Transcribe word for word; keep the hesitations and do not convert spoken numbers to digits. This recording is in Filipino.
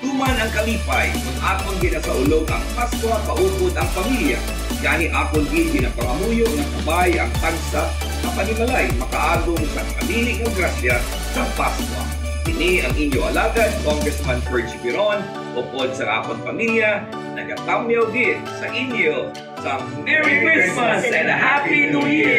Tuman ang kalipay, kung akon ginasaulog ang Pasko, paupod ang pamilya. Gani akon gi ginapangamuyo ng kabay ang tansa, kapanimalay, makaagong sa kanili ng grasya sa Pasko. Kini ang inyo alagad, Congressman Ferj Biron, upod sa akon pamilya, nagatamyaw gid sa inyo sa Merry Christmas and a Happy New Year!